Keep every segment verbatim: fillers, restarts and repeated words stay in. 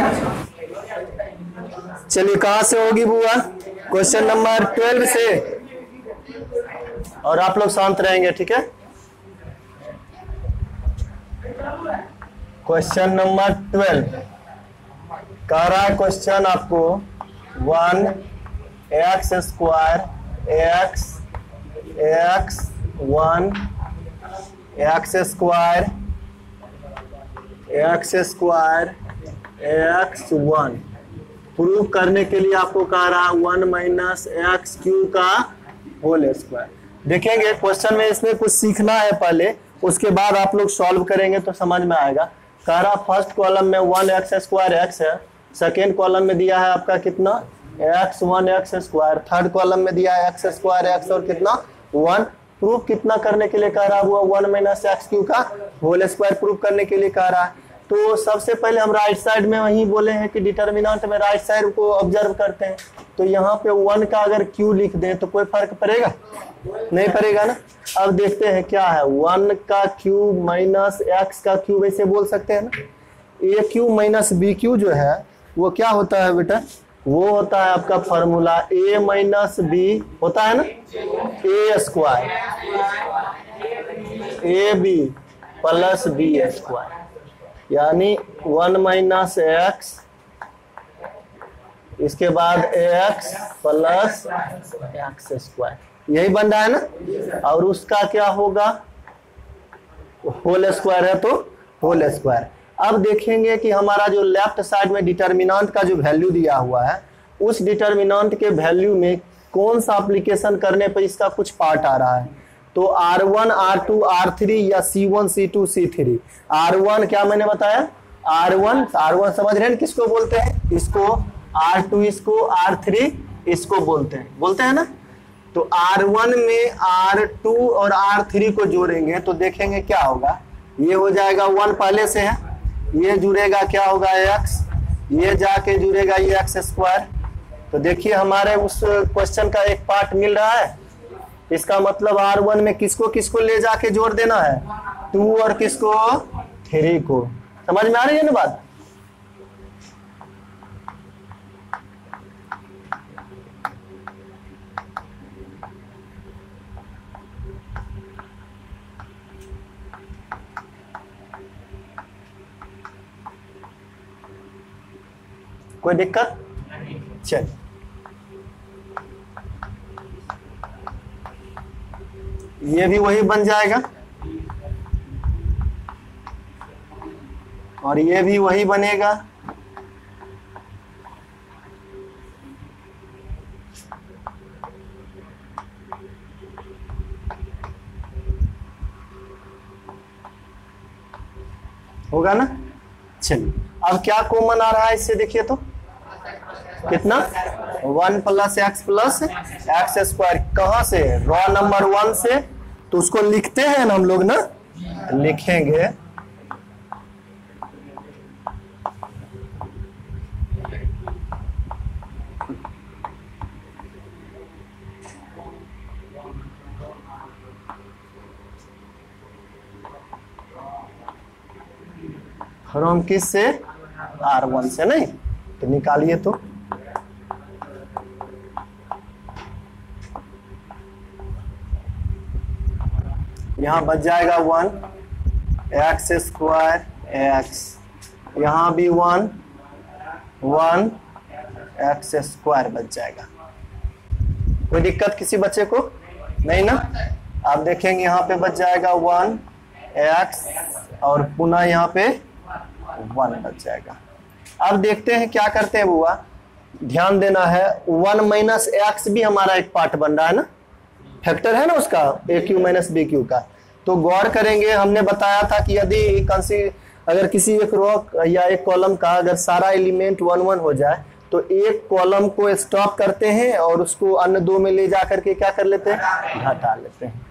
चलिए कहाँ से होगी बुआ? क्वेश्चन नंबर ट्वेल्व से। और आप लोग शांत रहेंगे, ठीक है? क्वेश्चन नंबर ट्वेल्व कह रहा है क्वेश्चन आपको one x square x x one x square x square x one prove करने के लिए आपको कह रहा है वन माइनस एक्स क्यू का होल स्क्वायर। देखेंगे क्वेश्चन में इसमें कुछ सीखना है पहले, उसके बाद आप लोग सॉल्व करेंगे तो समझ में आएगा। कह रहा फर्स्ट कॉलम में वन एक्स स्क्वायर एक्स है, सेकेंड कॉलम में दिया है आपका कितना x one x square, third column में दिया है एक्स स्क्वायर एक्स और कितना वन। प्रूफ कितना करने के लिए कह रहा है वो वन माइनस एक्स क्यू का होल स्क्वायर प्रूफ करने के लिए कह रहा है। तो सबसे पहले हम राइट साइड में वही बोले हैं कि डिटर्मिनेंट में राइट साइड को ऑब्जर्व करते हैं। तो यहाँ पे वन का अगर क्यू लिख दें तो कोई फर्क पड़ेगा? नहीं पड़ेगा ना। अब देखते हैं क्या है, वन का क्यू माइनस एक्स का क्यू वैसे बोल सकते हैं ना। A cube minus b cube जो है वो क्या होता है बेटा? वो होता है आपका फॉर्मूला ए माइनस बी होता है ना, a square a b plus b square, यानी वन माइनस एक्स इसके बाद एक्स प्लस एक्स स्क्वायर, यही बन रहा है ना। और उसका क्या होगा? होल स्क्वायर है तो होल स्क्वायर। अब देखेंगे कि हमारा जो लेफ्ट साइड में डिटर्मिनेंट का जो वैल्यू दिया हुआ है उस डिटर्मिनेंट के वैल्यू में कौन सा एप्लीकेशन करने पर इसका कुछ पार्ट आ रहा है। तो R one R two R three या C one C two C three. R one क्या मैंने बताया? आर वन आर वन समझ रहे हैं किसको बोलते हैं? इसको। आर टू इसको, आर थ्री इसको बोलते हैं, बोलते हैं ना। तो आर वन में आर टू और आर थ्री को जोड़ेंगे तो देखेंगे क्या होगा। ये हो जाएगा वन पहले से है, ये जुड़ेगा क्या होगा एक्स, ये जाके जुड़ेगा ये एक्स स्क्वायर। तो देखिए हमारे उस क्वेश्चन का एक पार्ट मिल रहा है। इसका मतलब आर वन में किसको किसको ले जाके जोड़ देना है? टू और किसको? थ्री को। समझ में आ रही है ना बात? कोई दिक्कत? चल ये भी वही बन जाएगा और ये भी वही बनेगा। होगा ना। चलिए अब क्या कॉमन आ रहा है इससे देखिए तो कितना one plus x plus x square. कहां से? रॉ नंबर वन से। तो उसको लिखते हैं ना हम लोग ना, लिखेंगे फ्रॉम किस से? आर वन से। नहीं तो निकालिए तो यहां बच जाएगा वन एक्स स्क्वायर एक्स, यहां भी वन वन एक्स स्क्वायर बच जाएगा। कोई दिक्कत किसी बच्चे को? नहीं ना। आप देखेंगे यहाँ पे बच जाएगा वन एक्स और पुनः यहाँ पे वन बच जाएगा। अब देखते हैं क्या करते हैं बुआ। ध्यान देना है वन माइनस एक्स भी हमारा एक पार्ट बन रहा है ना, फैक्टर है ना उसका, a cube minus b cube का। तो गौर करेंगे, हमने बताया था कि यदि अगर किसी एक रो या एक कॉलम का अगर सारा एलिमेंट वन वन हो जाए तो एक कॉलम को स्टॉप करते हैं और उसको अन्य दो में ले जा करके क्या कर लेते हैं? घटा लेते हैं।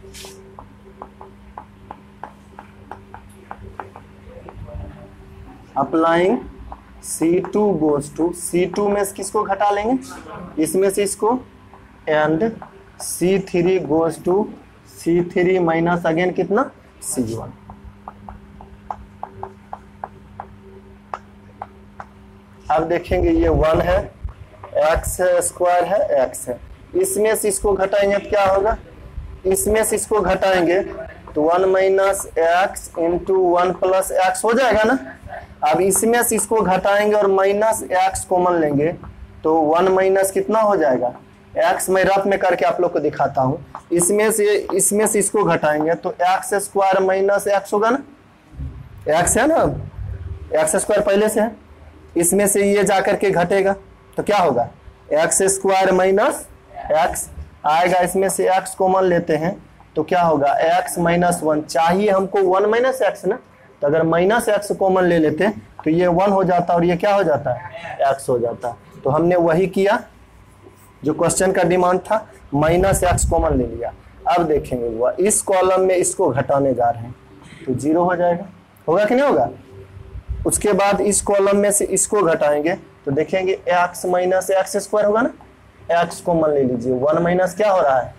Applying C two goes to, C two में किसको घटा लेंगे? इसमें से इसको, and C three goes to C three minus again कितना? C one. अब देखेंगे ये वन है, एक्स स्क्वायर है, एक्स है, इसमें से इसको घटाएंगे तो क्या होगा, इसमें से इसको घटाएंगे तो one minus x into one plus x हो जाएगा ना। अब इसमें से इसको घटाएंगे और माइनस एक्स कॉमन लेंगे तो वन माइनस कितना हो जाएगा एक्स। मैं रफ में करके आप लोग को दिखाता हूँ। इसमें से इसमें से इसको घटाएंगे तो एक्स स्क्वायर माइनस एक्स होगा ना, एक्स है ना, एक्स स्क्वायर पहले से है, इसमें से ये जाकर के घटेगा तो क्या होगा एक्स स्क्वायर माइनस एक्स आएगा, इसमें से एक्स कॉमन लेते हैं तो क्या होगा एक्स माइनस वन। चाहिए हमको वन माइनस एक्स ना, तो अगर माइनस एक्स कॉमन ले लेते तो ये वन हो जाता और ये क्या हो जाता है एक्स हो जाता। तो हमने वही किया जो क्वेश्चन का डिमांड था, माइनस एक्स कॉमन ले लिया। अब देखेंगे हुआ इस कॉलम में इसको घटाने जा रहे हैं तो जीरो हो जाएगा, होगा कि नहीं होगा। उसके बाद इस कॉलम में से इसको घटाएंगे तो देखेंगे एक्स माइनस एक्स स्क्वायर होगा ना, एक्स कॉमन ले लीजिए, वन माइनस क्या हो रहा है,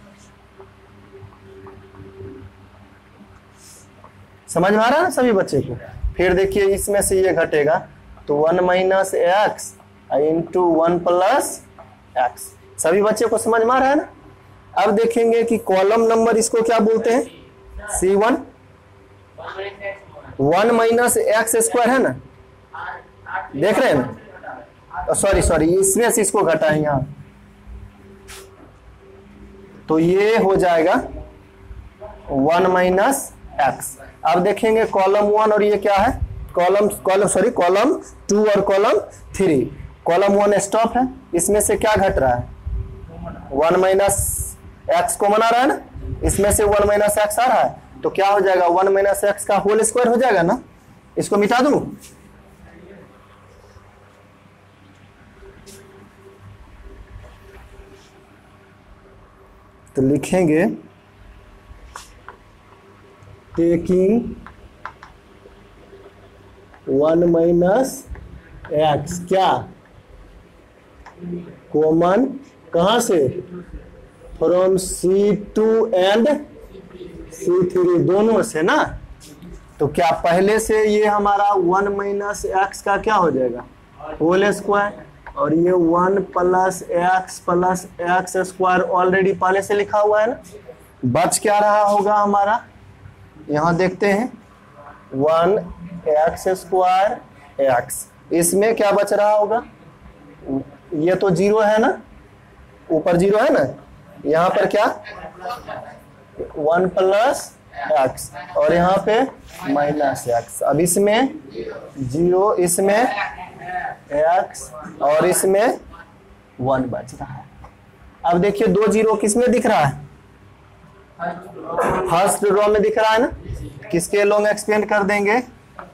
समझ में आ रहा है ना सभी बच्चे को। फिर देखिए इसमें से ये घटेगा तो one minus x into one plus x, सभी बच्चे को समझ में आ रहा है ना। अब देखेंगे कि कॉलम नंबर इसको क्या बोलते हैं, C one, one minus x square है ना, देख रहे हैं ना, सॉरी सॉरी इसमें से इसको घटाएंगे यहाँ तो ये हो जाएगा वन माइनस एक्स। अब देखेंगे कॉलम वन और ये क्या है, column column sorry column two और column three. Column one stop है, इसमें से क्या घट रहा है, वन माइनस एक्स कॉमन आ रहा है ना, इसमें से वन माइनस एक्स आ रहा है तो क्या हो जाएगा वन माइनस एक्स का होल स्क्वायर हो जाएगा ना। इसको मिटा दूं तो लिखेंगे टेकिंग वन माइनस एक्स क्या कॉमन, कहां से, from C two and C three, दोनों से ना। तो क्या पहले से ये हमारा वन माइनस एक्स का क्या हो जाएगा होल स्क्वायर, और ये one plus x plus x square already पहले से लिखा हुआ है ना। बच क्या रहा होगा हमारा, यहाँ देखते हैं वन एक्स स्क्वायर एक्स, इसमें क्या बच रहा होगा, ये तो जीरो है ना, ऊपर जीरो है ना, यहाँ पर क्या वन प्लस एक्स और यहाँ पे माइनस एक्स। अब इसमें जीरो, इसमें एक्स और इसमें वन बच रहा है। अब देखिए दो जीरो किसमें दिख रहा है, फर्स्ट रो में दिख रहा है ना, किसके लॉन्ग एक्सपेंड कर देंगे,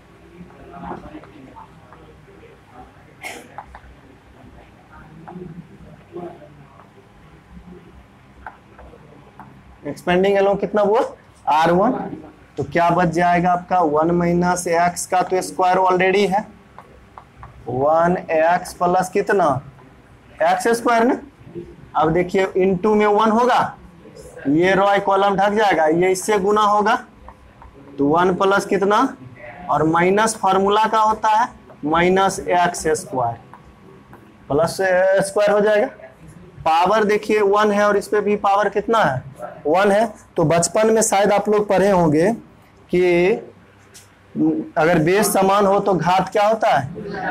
एक्सपेंडिंग अलोंग कितना हुआ आर वन। तो क्या बच जाएगा आपका वन माइनस एक्स का तो स्क्वायर ऑलरेडी है, वन एक्स प्लस कितना एक्स स्क्वायर ना। अब देखिए इनटू में वन होगा, ये रो कॉलम ढक जाएगा, ये इससे गुना होगा तो वन प्लस कितना और माइनस फार्मूला का होता है minus x square plus square हो जाएगा। पावर देखिए वन है और इस पे भी पावर कितना है वन है। तो बचपन में शायद आप लोग पढ़े होंगे कि अगर बेस समान हो तो घात क्या होता है,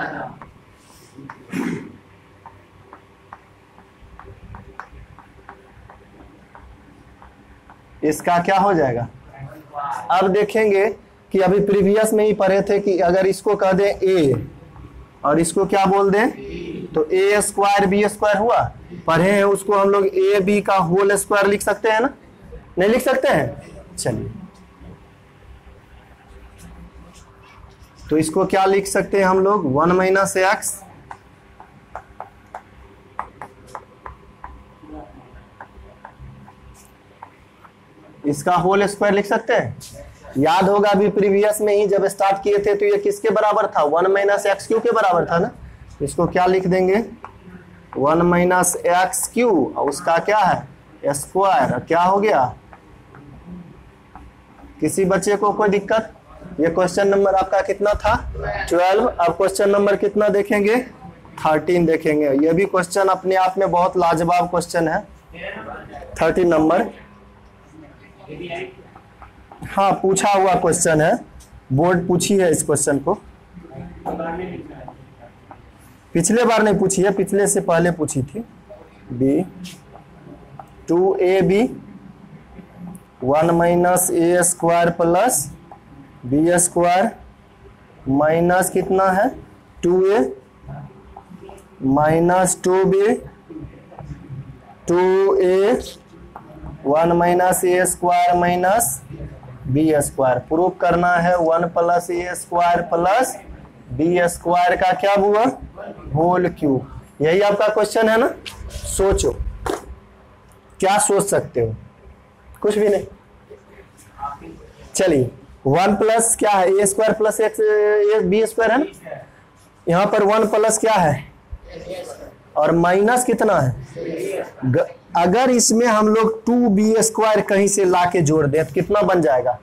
इसका क्या हो जाएगा। अब देखेंगे कि अभी प्रीवियस में ही पढ़े थे कि अगर इसको कह दें ए और इसको क्या बोल दें तो ए स्क्वायर बी स्क्वायर हुआ, पढ़े हैं उसको हम लोग ए बी का होल स्क्वायर लिख सकते हैं ना, नहीं लिख सकते हैं। चलिए तो इसको क्या लिख सकते हैं हम लोग, वन माइनस एक्स इसका होल स्क्वायर लिख सकते हैं। याद होगा अभी प्रीवियस में ही जब स्टार्ट किए थे तो ये किसके बराबर था, वन माइनस एक्स क्यू के बराबर था ना। इसको क्या लिख देंगे वन माइनस एक्स क्यू और उसका क्या है स्क्वायर। क्या हो गया, किसी बच्चे को कोई दिक्कत। ये क्वेश्चन नंबर आपका कितना था ट्वेल्व। अब क्वेश्चन नंबर कितना देखेंगे थर्टीन देखेंगे। ये भी क्वेश्चन अपने आप में बहुत लाजवाब क्वेश्चन है। थर्टीन नंबर, हाँ पूछा हुआ क्वेश्चन है, बोर्ड पूछी है इस क्वेश्चन को। पिछले बार नहीं पूछी है, पिछले से पहले पूछी थी। B two a b one minus a square plus b square minus कितना है two a minus two b two a one minus a square minus b square. Prove करना है one plus a square plus b square का क्या हुआ whole cube. यही आपका question है ना। सोचो क्या सोच सकते हो, कुछ भी नहीं। चलिए वन प्लस क्या है a square plus x b square है ना। यहाँ पर वन प्लस क्या है और माइनस कितना है। अगर इसमें हम लोग टू बी स्क्वायर कहीं से लाके जोड़ दें तो कितना बन जाएगा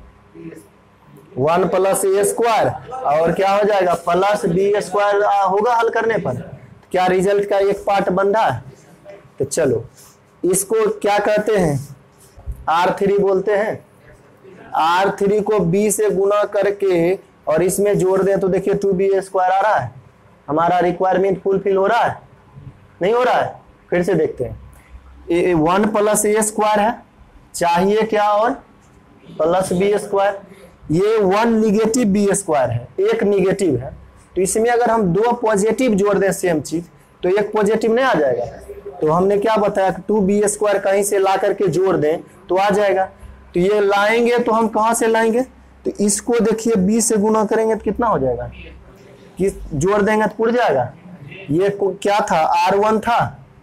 वन प्लस ए स्क्वायर और क्या हो जाएगा प्लस बी स्क्वायर होगा हल करने पर। क्या रिजल्ट का एक पार्ट बन रहा है। तो चलो इसको क्या कहते हैं आर थ्री बोलते हैं। आर थ्री को बी से गुना करके और इसमें जोड़ दें तो देखिए टू बी स्क्वायर आ रहा है। हमारा रिक्वायरमेंट फुलफिल हो रहा है नहीं हो रहा है। फिर से देखते हैं वन प्लस ए स्क्वायर है चाहिए क्या और प्लस बी स्क्वायर। ये वन निगेटिव बी स्क्वायर है एक निगेटिव है तो इसमें अगर हम दो पॉजिटिव जोड़ दें सेम चीज तो एक पॉजिटिव नहीं आ जाएगा। तो हमने क्या बताया कि टू बी स्क्वायर कहीं से ला करके जोड़ दें तो आ जाएगा। तो ये लाएंगे तो हम कहां से लाएंगे तो इसको देखिए बी से गुना करेंगे तो कितना हो जाएगा कि जोड़ देंगे तो उड़ जाएगा। ये क्या था आर वन था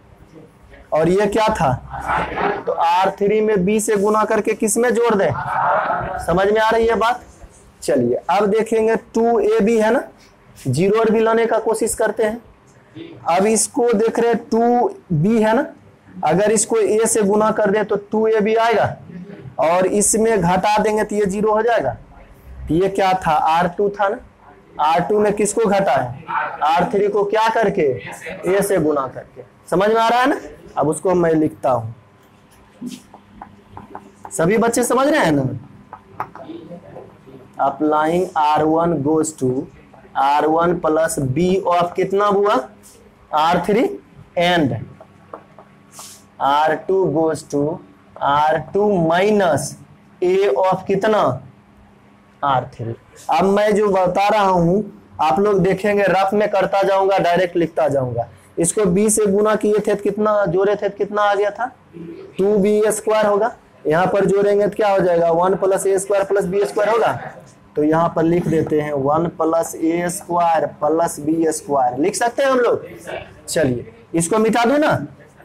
और ये क्या था तो आर थ्री में बी से गुना करके किस में जोड़ दें। समझ में आ रही है बात। चलिए अब देखेंगे टू ए बी है ना जीरो और भी लाने का कोशिश करते हैं। अब इसको देख रहे टू बी है ना अगर इसको ए से गुना कर दे तो टू ए बी आएगा और इसमें घटा देंगे तो ये जीरो हो जाएगा। तो ये क्या था आर टू था ना आर टू में किसको घटा है आर थ्री को क्या करके ए से गुना करके। समझ में आ रहा है ना। अब उसको मैं लिखता हूं सभी बच्चे समझ रहे हैं ना। Applying R one goes to R one plus b of कितना हुआ R three and R two goes to R two minus a of कितना आर थ्री। अब मैं जो बता रहा हूं आप लोग देखेंगे रफ में करता जाऊंगा डायरेक्ट लिखता जाऊंगा। इसको बी से गुना किए थे तो कितना जोड़े थे तो कितना आ गया था टू बी स्क्वायर होगा। यहाँ पर जोड़ेंगे तो क्या हो जाएगा one plus a square plus b square होगा। तो यहाँ पर लिख देते हैं one plus a square plus b square लिख सकते हैं हम लोग। चलिए इसको मिटा दो ना।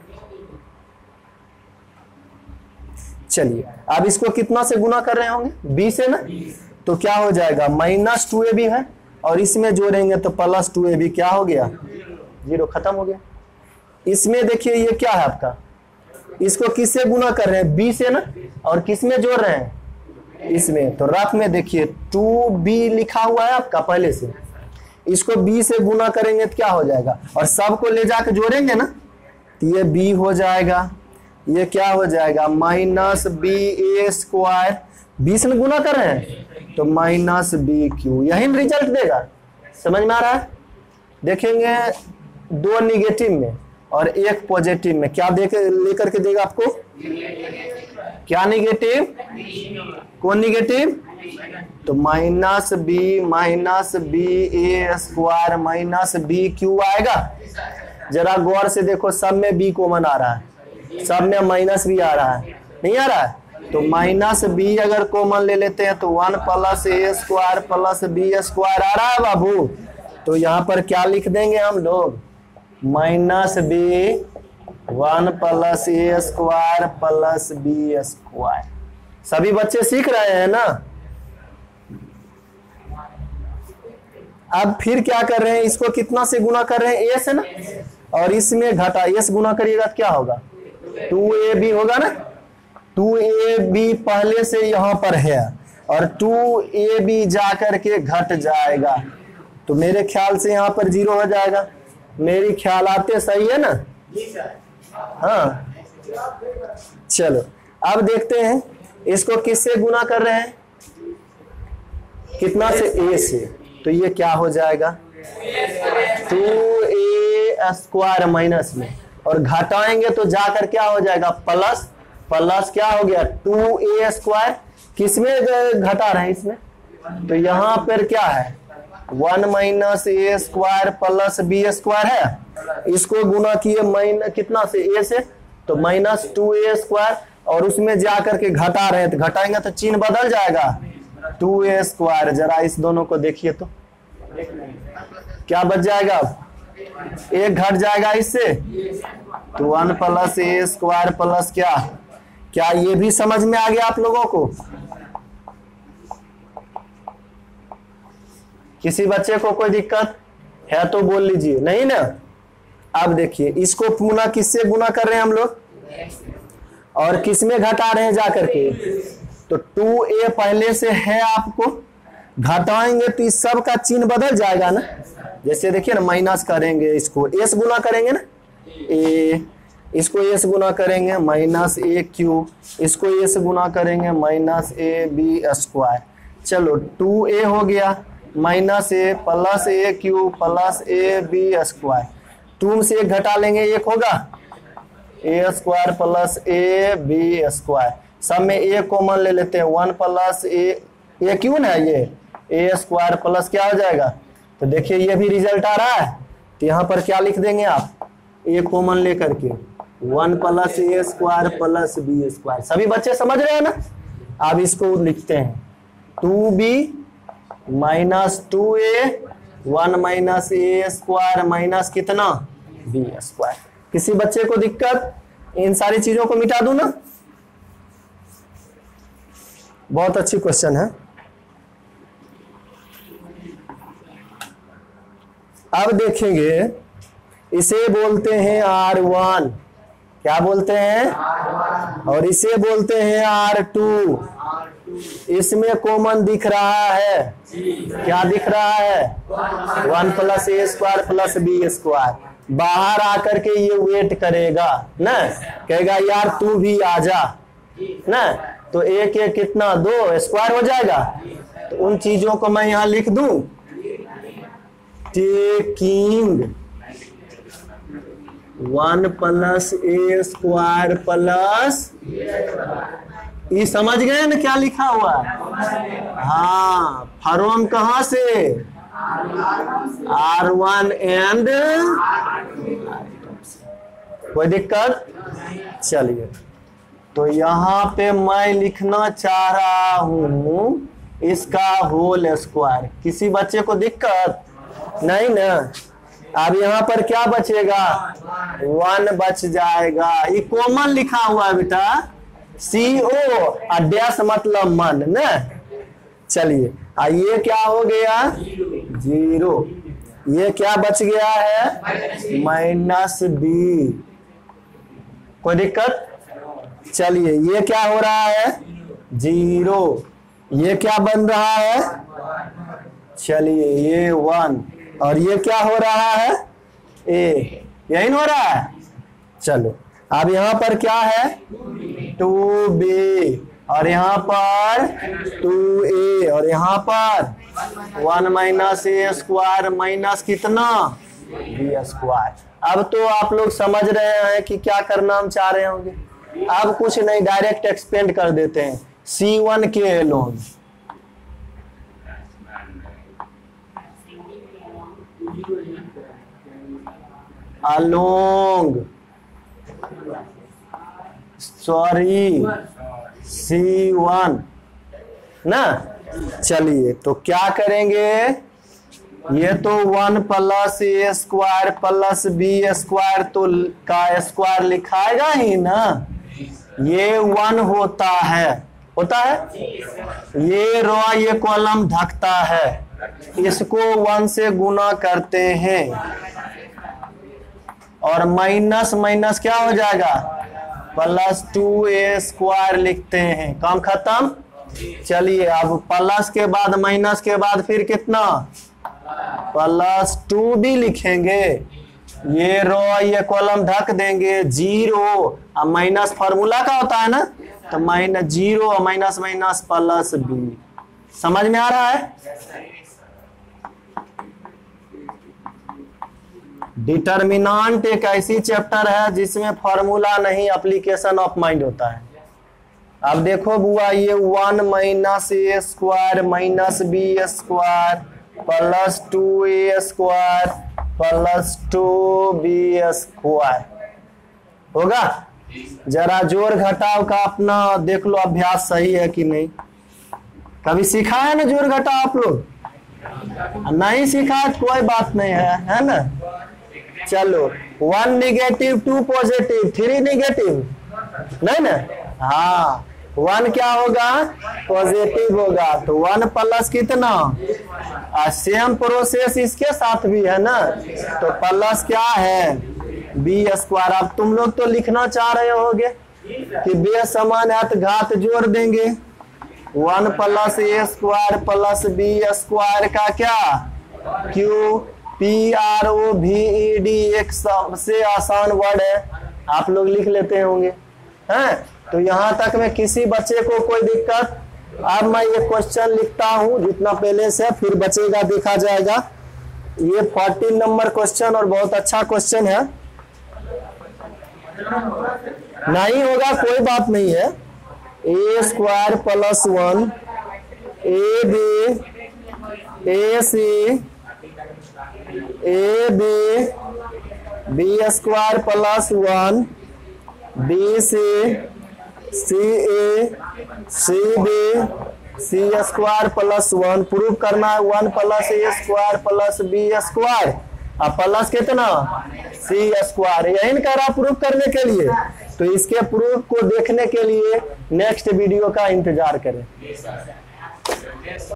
चलिए अब इसको कितना से गुना कर रहे होंगे बी से ना तो क्या हो जाएगा माइनस टू ए बी है और इसमें जोड़ेंगे तो प्लस टू ए बी क्या हो गया जीरो खत्म हो गया। इसमें देखिए ये क्या है आपका इसको किससे गुना कर रहे हैं बी से ना और किस में जोड़ रहे हैं इसमें। तो रफ में देखिए टू बी लिखा हुआ है आपका पहले से इसको बी से गुना करेंगे तो क्या हो जाएगा और सबको ले जाकर जोड़ेंगे ना तो ये बी हो जाएगा। ये क्या हो जाएगा minus b a square b से गुना कर रहे हैं तो माइनस बी क्यू यही रिजल्ट देगा। समझ में आ रहा है। देखेंगे दो निगेटिव में और एक पॉजिटिव में क्या देके लेकर के देगा आपको क्या निगेटिव कौन निगेटिव तो minus b minus b a square minus b cube आएगा। जरा गौर से देखो सब में बी कॉमन आ रहा है सब में माइनस भी आ रहा है नहीं आ रहा है। तो माइनस बी अगर कॉमन ले लेते हैं तो one plus a square plus b square आ रहा है बाबू। तो यहाँ पर क्या लिख देंगे हम लोग minus b one plus a square plus b square. सभी बच्चे सीख रहे हैं ना। अब फिर क्या कर रहे हैं इसको कितना से गुना कर रहे हैं ए से ना और इसमें घटा ए से गुना करिएगा तो क्या होगा टू ए बी होगा ना। टू ए बी पहले से यहां पर है और टू ए बी जाकर के घट जाएगा तो मेरे ख्याल से यहां पर जीरो हो जाएगा। मेरी ख्यालाते सही है ना? हाँ चलो अब देखते हैं इसको किससे गुना कर रहे हैं, कितना से, ए से। तो ये क्या हो जाएगा, टू ए स्क्वायर माइनस में, और घटाएंगे तो जाकर क्या हो जाएगा, प्लस प्लस क्या हो गया, टू ए स्क्वायर। किसमें घटा रहे हैं, इसमें। तो यहाँ पर क्या है, one minus a square plus b square है। इसको गुना किए माइनस कितना से, ए से, तो माइनस टू ए स्क्वायर, और उसमें जाकर के घटा रहे हैं, तो घटाएंगे तो चिन्ह बदल जाएगा, टू ए स्क्वायर। जरा इस दोनों को देखिए तो क्या बच जाएगा, एक घट जाएगा इससे, तो one plus a square plus क्या, क्या ये भी समझ में आ गया आप लोगों को? किसी बच्चे को कोई दिक्कत है तो बोल लीजिए, नहीं ना। अब देखिए इसको पुनः किससे गुना कर रहे हैं हम लोग, और किस में घटा रहे हैं जाकर के, तो टू ए पहले से है, आपको घटाएंगे तो इस सब का चिन्ह बदल जाएगा ना। जैसे देखिए ना, माइनस करेंगे, इसको एस गुना करेंगे ना, ए, इसको एस गुना करेंगे माइनस ए क्यू, इसको एस गुना करेंगे माइनस ए बी स्क्वायर। चलो टू ए हो गया minus a plus a cube plus a b square, two से एक घटा लेंगे, एक होगा a square plus a b square. सब में ए कॉमन ले लेते हैं, one plus a, a cube ना, ये ए स्क्वायर प्लस क्या हो जाएगा, तो देखिए ये भी रिजल्ट आ रहा है। तो यहाँ पर क्या लिख देंगे आप, ए कॉमन लेकर के, one plus a square plus b square. सभी बच्चे समझ रहे हैं ना। अब इसको लिखते हैं, two b minus two a, one minus a square minus कितना, बी स्क्वायर। किसी बच्चे को दिक्कत, इन सारी चीजों को मिटा दूं ना। बहुत अच्छी क्वेश्चन है। अब देखेंगे, इसे बोलते हैं आर वन, क्या बोलते हैं, और इसे बोलते हैं आर टू। इसमें कॉमन दिख रहा है, क्या दिख रहा है, one plus a square plus b square. बाहर आकर के ये वेट करेगा ना, कहेगा यार तू भी आजा ना, तो एक एक कितना, दो स्क्वायर हो जाएगा। तो उन चीजों को मैं यहाँ लिख दूं, taking one plus a square plus, ये समझ गए ना क्या लिखा हुआ है। हाँ, फ्रॉम कहां से, आर वन एंड, कोई दिक्कत। चलिए तो यहाँ पे मैं लिखना चाह रहा हूं इसका होल स्क्वायर। किसी बच्चे को दिक्कत नहीं ना। अब यहाँ पर क्या बचेगा, वन बच जाएगा। ये कॉमन लिखा हुआ है बेटा, सी ओ, डैश मतलब मन ना। चलिए ये क्या हो गया, जीरो। ये क्या बच गया है, माइनस बी। कोई दिक्कत। चलिए ये क्या हो रहा है, जीरो। ये क्या बन रहा है, चलिए ये वन। और ये क्या हो रहा है, ए। यही हो रहा है। चलो अब यहाँ पर क्या है, टू बी, और यहाँ पर टू ए, और यहाँ पर one minus a square minus कितना, बी स्क्वायर। अब तो आप लोग समझ रहे हैं कि क्या करना हम चाह रहे होंगे। अब कुछ नहीं, डायरेक्ट एक्सपेंड कर देते हैं, सी वन के alone. Along, sorry C one ना। चलिए तो क्या करेंगे, ये तो one plus a square plus b square तो का स्क्वायर लिखाएगा ही ना। ये वन होता है, होता है। ये रो ये कॉलम ढकता है, इसको वन से गुना करते हैं और माइनस माइनस क्या हो जाएगा, प्लस टू ए स्क्वायर लिखते हैं। काम खत्म। चलिए अब प्लस के बाद माइनस के बाद फिर कितना, प्लस टू भी लिखेंगे। ये रो ये कॉलम ढक देंगे, जीरो अब माइनस फार्मूला का होता है ना, तो minus zero minus minus plus b. समझ में आ रहा है? डिटर्मिनेंट एक ऐसी चैप्टर है जिसमें फार्मूला नहीं एप्लीकेशन ऑफ माइंड होता है। अब देखो बुआ, ये one minus a square minus b square plus two a square plus two b square होगा। जरा जोड़ घटाव का अपना देख लो अभ्यास सही है कि नहीं। कभी सीखा है ना जोड़ घटाव आप लोग? नहीं सीखा कोई बात नहीं है, है ना। चलो one negative two positive three negative नहीं ना, हाँ वन क्या होगा पॉजिटिव होगा, तो वन प्लस कितना, सेम प्रोसेस इसके साथ भी है ना, तो प्लस क्या है बी स्क्वायर। अब तुम लोग तो लिखना चाह रहे होगे कि बे समान है तो घात जोड़ देंगे, one plus a square plus b square का क्या cube, P R O V E D एक सबसे आसान वर्ड है, आप लोग लिख लेते होंगे हैं। तो यहाँ तक में किसी बच्चे को कोई दिक्कत? अब मैं ये क्वेश्चन लिखता हूँ जितना पहले से, फिर बचेगा देखा जाएगा। ये फोर्टीन नंबर क्वेश्चन और बहुत अच्छा क्वेश्चन है। नहीं होगा कोई बात नहीं है। A square plus one a b a c a b b square plus one b c c a c b c square plus one. Prove करना है one plus a square plus b square अब plus कितना c square. यही कह रहा prove करने के लिए, तो इसके प्रूफ को देखने के लिए नेक्स्ट वीडियो का इंतजार करें।